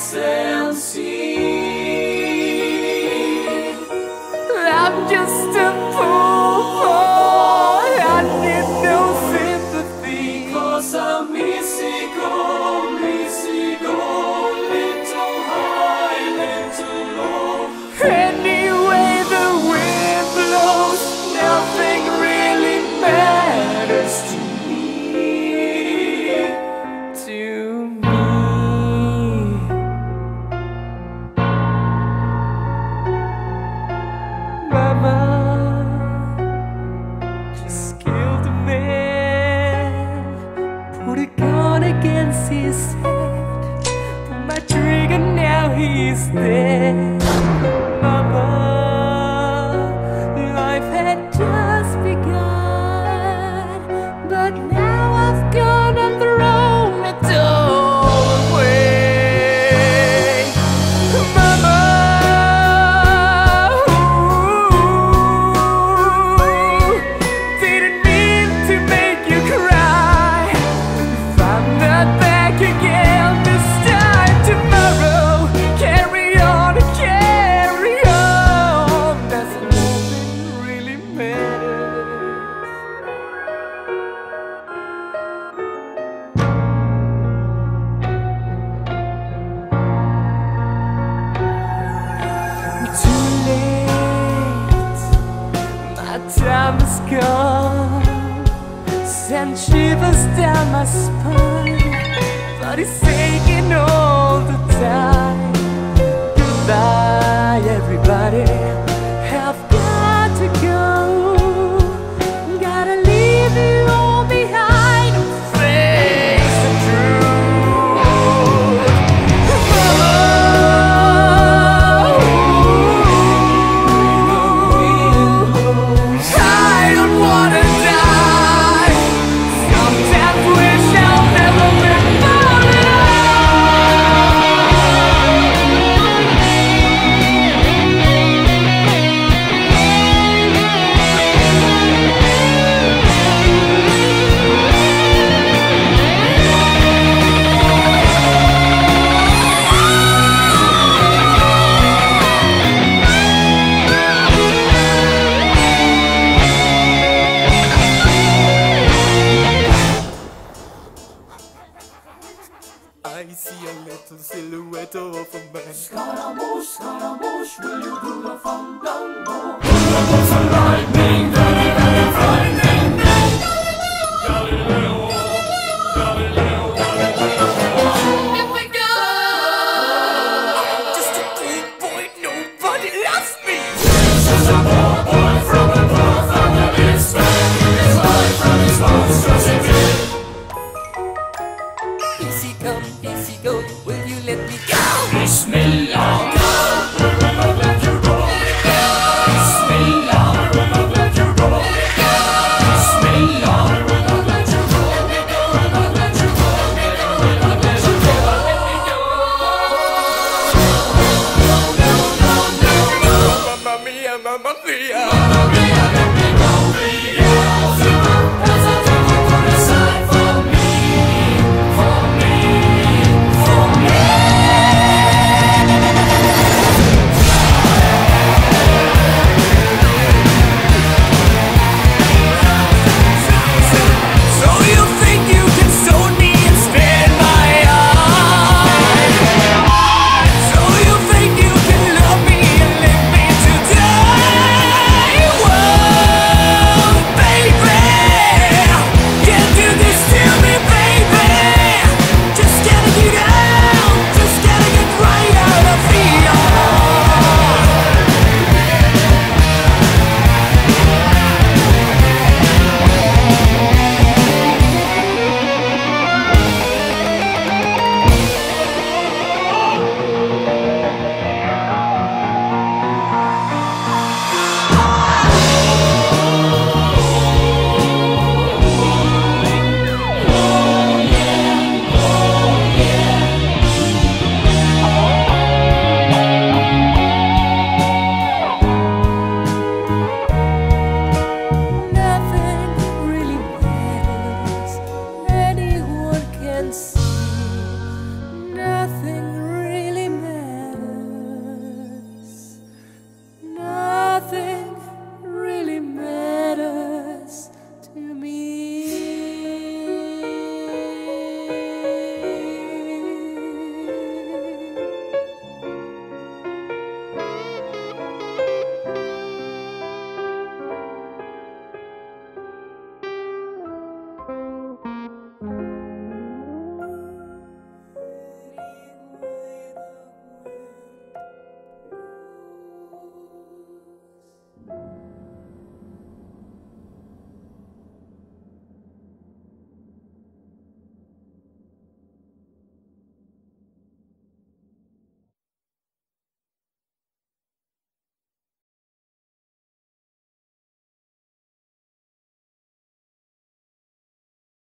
and see. I'm just a poor boy, I need no sympathy, 'cause I'm easy go, little high, little low. Anyway the wind blows, nothing really matters to me, Mama just killed a man, put a gun against his head, pull my trigger, now he's dead. Mama, life had just begun, but now I've gone and thrown it all away. Mama, didn't mean to make you cry. If I'm not back again this time tomorrow, carry on, that's nothing really matters. Too late, my time is gone, send shivers down my spine, but it's aching all the time. Goodbye everybody, have got to go, gotta leave you all behind and face the truth. I don't wanna die, sometimes wish I'll never be falling. I see a little silhouette of a man. Scaramouche, Scaramouche, will you do a fandango? Who's alive?